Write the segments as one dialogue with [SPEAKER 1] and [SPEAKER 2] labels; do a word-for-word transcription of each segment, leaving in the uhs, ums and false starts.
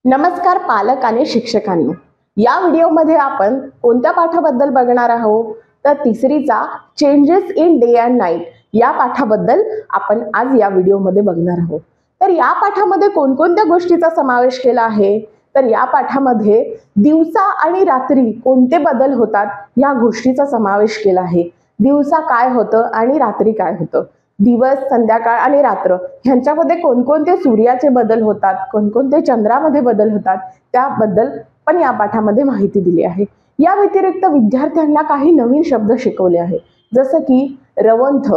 [SPEAKER 1] नमस्कार पालक आणि शिक्षकांनो, या व्हिडिओमध्ये आपण कोणत्या पाठाबद्दल बघणार आहोत तर तिसरीचा changes in day and night या पाठाबद्दल आपण आज या व्हिडिओमध्ये बघणार आहोत। तर या पाठामध्ये कोणकोणत्या गोष्टीचा समावेश केला आहे तर या पाठामध्ये दिवसा आणि रात्री कोणते बदल होतात या गोष्टीचा समावेश केला आहे। दिवसा काय होतं आणि रात्री काय होतं, दिवस संध्याकाळ आणि रात्र ह्यांच्यामध्ये कोणकोणते सूर्याचे बदल होतात, कोणकोणते चंद्रामध्ये बदल होतात त्याबद्दल पण या पाठामध्ये माहिती दिली आहे। या व्यतिरिक्त विद्यार्थ्यांना काही नवीन शब्द शिकवले आहेत, जसं की रवंथ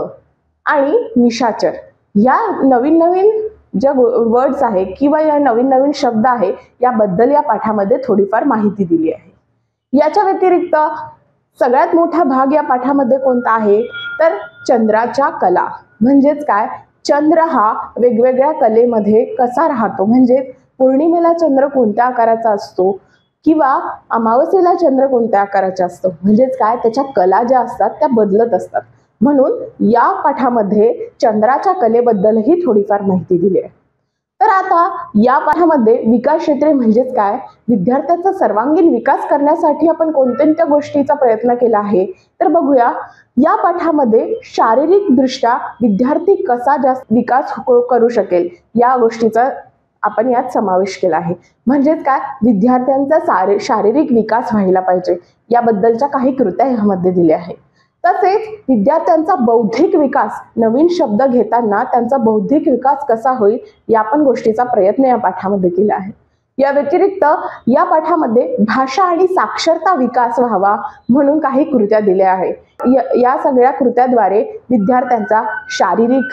[SPEAKER 1] आणि निशाचर। या नवीन नवीन ज्या वर्ड्स आहे किंवा या नवीन नवीन शब्द आहे याबद्दल या पाठामध्ये थोडीफार माहिती दिली आहे। याच्या व्यतिरिक्त सगळ्यात मोठा भाग या पाठामध्ये कोणता आहे तर चंद्राच्या कला, म्हणजेच काय, चंद्र हा वेगवेगळ्या कलेमध्ये कसा राहतो, म्हणजे पौर्णिमेला चंद्र कोणत्या आकाराचा असतो किंवा अमावस्येला चंद्र कोणत्या आकाराचा असतो, म्हणजेच काय, त्याच्या कला ज्या असतात त्या बदलत असतात। म्हणून या पाठामध्ये चंद्राच्या कलेबद्दलही थोडीफार माहिती दिली आहे। तर आता या पाठामध्ये विकास क्षेत्रे म्हणजेच काय, विद्यार्थ्यांचा सर्वांगीण विकास करण्यासाठी आपण कोणत्या गोष्टीचा प्रयत्न केला आहे तर बघूया। या पाठामध्ये शारीरिक दृष्ट्या विद्यार्थी कसा जास्त विकास करू शकेल या गोष्टीचा आपण यात समावेश केला आहे। म्हणजेच काय, विद्यार्थ्यांचा शारीरिक विकास व्हायला पाहिजे याबद्दलच्या काही कृत्या यामध्ये दिल्या आहेत। तसेच विद्यार्थ्यांचा बौद्धिक विकास, नवीन शब्द घेताना त्यांचा बौद्धिक विकास कसा होईल या पण गोष्टीचा प्रयत्न या पाठामध्ये केला आहे। या व्यतिरिक्त या पाठामध्ये भाषा आणि साक्षरता विकास व्हावा म्हणून काही कृत्या दिल्या आहेत। या सगळ्या कृत्याद्वारे विद्यार्थ्यांचा शारीरिक,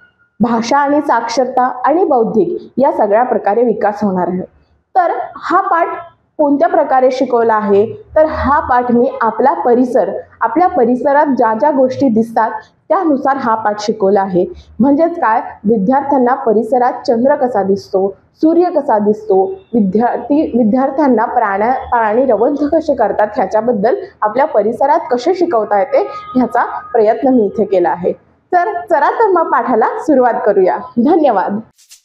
[SPEAKER 1] भाषा आणि साक्षरता आणि बौद्धिक या सगळ्या प्रकारे विकास होणार आहे। तर हा पाठ कोणत्या प्रकारे शिकवला आहे तर हा पाठ मी आपला परिसर, आपल्या परिसरात ज्या ज्या गोष्टी दिसतात त्यानुसार हा पाठ शिकवला आहे। म्हणजेच काय, विद्यार्थ्यांना परिसरात चंद्र कसा दिसतो, सूर्य कसा दिसतो, विद्यार्थी विद्यार्थ्यांना प्राण्या प्राणी रवंथ कसे करतात ह्याच्याबद्दल आपल्या परिसरात कसे शिकवता येते ह्याचा प्रयत्न मी इथे केला आहे। तर चला तर मग पाठाला सुरुवात करूया। धन्यवाद।